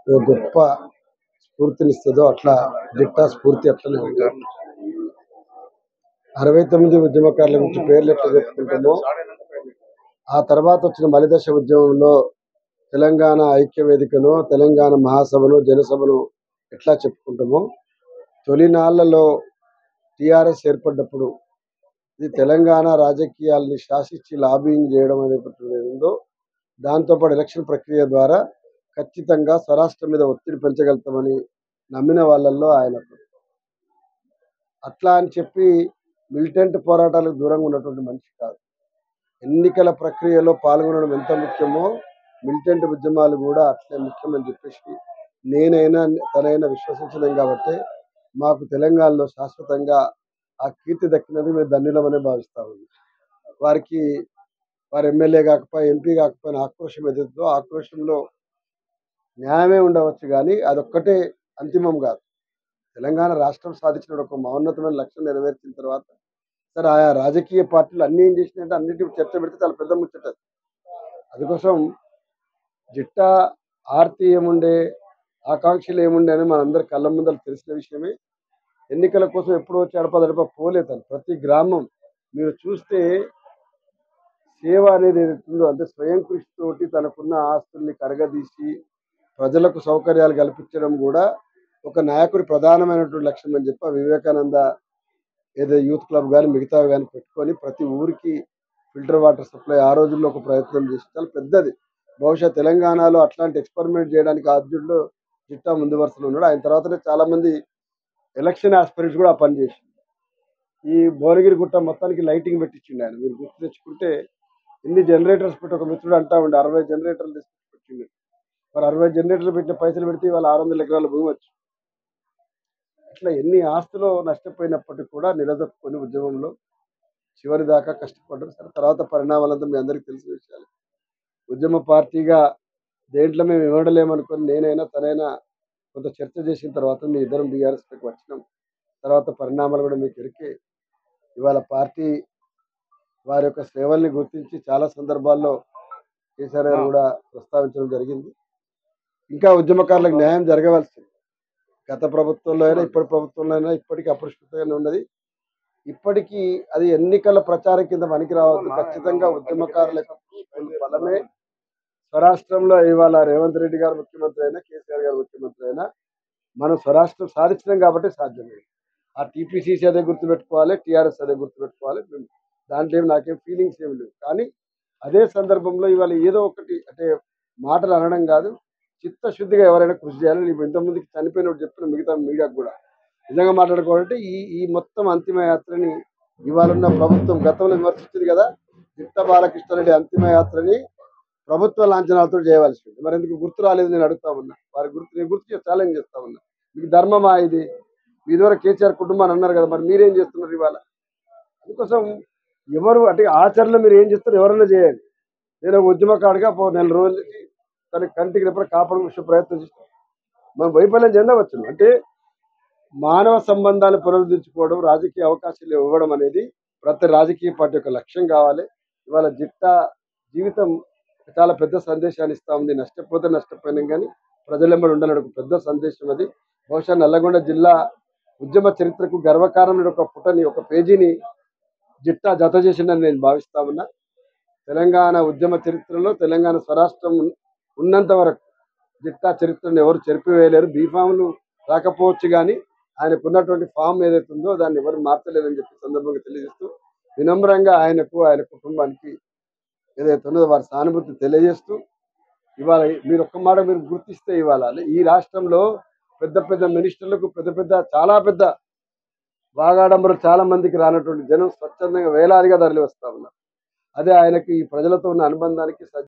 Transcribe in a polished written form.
ఓ గొప్ప స్ఫూర్తినిస్తుందో అట్లా జిట్టా స్ఫూర్తి అట్లనే ఉంది. 69 ఉద్యమకారుల గురించి పేర్లు ఎట్లా చెప్పుకుంటామో ఆ తర్వాత వచ్చిన మలిదశ ఉద్యమంలో తెలంగాణ ఐక్య వేదికను, తెలంగాణ మహాసభను, జనసభను ఎట్లా చెప్పుకుంటామో తొలినాళ్లలో టీఆర్ఎస్ ఏర్పడ్డప్పుడు ఇది తెలంగాణ రాజకీయాల్ని శాసించి లాబింగ్ చేయడం అనేటువంటిది ఉందో దాంతోపాటు ఎలక్షన్ ప్రక్రియ ద్వారా ఖచ్చితంగా స్వరాష్ట్రం మీద ఒత్తిడి పెంచగలుగుతామని నమ్మిన వాళ్ళల్లో ఆయన అట్లా అని చెప్పి మిలిటెంట్ పోరాటాలకు దూరంగా ఉన్నటువంటి మనిషి కాదు. ఎన్నికల ప్రక్రియలో పాల్గొనడం ఎంత ముఖ్యమో మిలిటెంట్ ఉద్యమాలు కూడా అట్లే ముఖ్యమని చెప్పేసి నేనైనా తనైనా విశ్వసించలేం. కాబట్టి మాకు తెలంగాణలో శాశ్వతంగా ఆ కీర్తి దక్కినది మేము ధన్యులమనే భావిస్తా ఉన్నాం. వారికి వారు ఎమ్మెల్యే కాకపోయినా ఎంపీ కాకపోయినా ఆక్రోశం ఎదురుతో ఆక్రోశంలో న్యాయమే ఉండవచ్చు, కానీ అదొక్కటే అంతిమం కాదు. తెలంగాణ రాష్ట్రం సాధించిన ఒక మహోన్నతమైన లక్ష్యం నెరవేర్చిన తర్వాత సరే ఆయా రాజకీయ పార్టీలు అన్ని ఏం చేసినాయంటే అన్నింటి చర్చ పెడితే చాలా పెద్ద ముచ్చటది. అందుకోసం జిట్టా ఆర్తి ఏముండే, ఆకాంక్షలు ఏముండే అని మనందరి కళ్ళ ముందర తెలిసిన విషయమే. ఎన్నికల కోసం ఎప్పుడో వచ్చి అడపదడప పోలేతాను. ప్రతి గ్రామం మీరు చూస్తే సేవ అనేది ఏదైతుందో అంటే స్వయం కృషితోటి తనకున్న ఆస్తుల్ని కరగదీసి ప్రజలకు సౌకర్యాలు కల్పించడం కూడా ఒక నాయకుడి ప్రధానమైనటువంటి లక్ష్యం అని చెప్పి వివేకానంద ఏదో యూత్ క్లబ్ కానీ మిగతావి కానీ పెట్టుకొని ప్రతి ఊరికి ఫిల్టర్ వాటర్ సప్లై ఆ రోజుల్లో ఒక ప్రయత్నం చేసి చాలా పెద్దది. బహుశా తెలంగాణలో అట్లాంటి ఎక్స్పెరిమెంట్ చేయడానికి ఆద్యుల్లో జిట్టా ముందు వరుసలో ఉన్నాడు. ఆయన తర్వాతనే చాలా మంది ఎలక్షన్ ఆస్పిరెంట్స్ కూడా ఆ పని చేసి ఈ భువనగిరి గుట్ట మొత్తానికి లైటింగ్ పెట్టించిండు ఆయన. మీరు గుర్తు తెచ్చుకుంటే ఎన్ని జనరేటర్స్ పెట్టి ఒక మిత్రుడు అంటా ఉండే 60 జనరేటర్లు తీసుకొచ్చింది. మరి 60 జనరేటర్లు పెట్టిన పైసలు పెడితే వాళ్ళ 600 ఎకరాల భూమి వచ్చు. ఇట్లా ఎన్ని ఆస్తులు నష్టపోయినప్పటికీ కూడా నిలదొక్కుని ఉద్యమంలో చివరి దాకా కష్టపడ్డారు. సరే తర్వాత పరిణామాలంతా మీ అందరికీ తెలిసిన విషయాలు. ఉద్యమ పార్టీగా దేంట్లో మేము ఇవ్వడలేమనుకొని నేనైనా తనైనా కొంత చర్చ చేసిన తర్వాత మీ ఇద్దరం బీఆర్ఎస్కి వచ్చినాం. తర్వాత పరిణామాలు కూడా మీకు ఎరికే. ఇవాళ పార్టీ వారి యొక్క సేవల్ని గుర్తించి చాలా సందర్భాల్లో కేసీఆర్ గారు కూడా ప్రస్తావించడం జరిగింది. ఇంకా ఉద్యమకారులకు న్యాయం జరగవలసింది. గత ప్రభుత్వంలో అయినా ఇప్పటి ప్రభుత్వంలో అయినా ఇప్పటికీ అపరిష్కృతంగానే ఉన్నది. ఇప్పటికీ అది ఎన్నికల ప్రచారం కింద పనికి రావద్దు. ఖచ్చితంగా ఉద్యమకారులకు బలమే స్వరాష్ట్రంలో ఇవాళ రేవంత్ రెడ్డి గారు ముఖ్యమంత్రి అయినా కేసీఆర్ గారు ముఖ్యమంత్రి అయినా మనం స్వరాష్ట్రం సాధించడం కాబట్టి సాధ్యమే. ఆ టీపీసీసీ అదే గుర్తుపెట్టుకోవాలి, టీఆర్ఎస్ అదే గుర్తుపెట్టుకోవాలి. దాంట్లో ఏమి నాకేం ఫీలింగ్స్ ఏమి లేవు. కానీ అదే సందర్భంలో ఇవాళ ఏదో ఒకటి అంటే మాటలు అనడం కాదు, చిత్తశుద్ధిగా ఎవరైనా కృషి చేయాలి. నీకు ఇంతకుముందుకి చనిపోయినప్పుడు చెప్పిన మిగతా మీడియాకు కూడా నిజంగా మాట్లాడుకోవాలంటే ఈ మొత్తం అంతిమ యాత్రని ఇవాళ ఉన్న ప్రభుత్వం గతంలో విమర్శించింది కదా, జిట్టా బాలకృష్ణారెడ్డి అంతిమ యాత్రని ప్రభుత్వ లాంఛనాలతో చేయవలసి ఉంది. మరి ఎందుకు గుర్తు రాలేదు నేను అడుగుతా ఉన్నా. వారి నేను గుర్తు ఛాలెంజ్ చేస్తా ఉన్నా. మీకు ధర్మమా ఇది? మీ ద్వారా కేసీఆర్ కుటుంబాన్ని అన్నారు కదా, మరి మీరేం చేస్తున్నారు ఇవాళ? అందుకోసం ఎవరు అంటే ఆచరణలో మీరు ఏం చేస్తారు ఎవరైనా చేయండి. నేను ఉద్యమకాడిగా 4 రోజులకి తన కంటికి రెప్ప కాపాడు ప్రయత్నం చేస్తాను. మనం వైఫల్యం చెందవచ్చు. అంటే మానవ సంబంధాలు పునరుద్ధరించుకోవడం, రాజకీయ అవకాశాలు ఇవ్వడం అనేది ప్రతి రాజకీయ పార్టీ యొక్క లక్ష్యం కావాలి. ఇవాళ జిట్టా జీవితం చాలా పెద్ద సందేశాన్ని ఇస్తా ఉంది. నష్టపోతే నష్టపోయినాం కానీ ప్రజలెంబడి ఉండాలని ఒక పెద్ద సందేశం అది. బహుశా నల్లగొండ జిల్లా ఉద్యమ చరిత్రకు గర్వకారణమైన ఒక పుటని ఒక పేజీని జిట్టా జత చేసిందని నేను భావిస్తా ఉన్నా. తెలంగాణ ఉద్యమ చరిత్రలో తెలంగాణ స్వరాష్ట్రం ఉన్నంత వరకు జిట్టా చరిత్రను ఎవరు చెరిపివేయలేరు. బీఫామ్లు రాకపోవచ్చు కానీ ఆయనకున్నటువంటి ఫామ్ ఏదైతే ఉందో దాన్ని ఎవరు మార్చలేదని చెప్పి సందర్భంగా తెలియజేస్తూ వినమ్రంగా ఆయనకు ఆయన కుటుంబానికి ఏదైతే ఉన్నదో వారి సానుభూతి తెలియజేస్తూ ఇవాళ మీరు ఒక్క మాట మీరు గుర్తిస్తే ఇవాళ ఈ రాష్ట్రంలో పెద్ద పెద్ద మినిస్టర్లకు చాలా పెద్ద వాగాడంబరం చాలా మందికి రానటువంటి జనం స్వచ్ఛందంగా వేలాదిగా తరలి వస్తా ఉన్నారు. అదే ఆయనకి ఈ ప్రజలతో ఉన్న అనుబంధానికి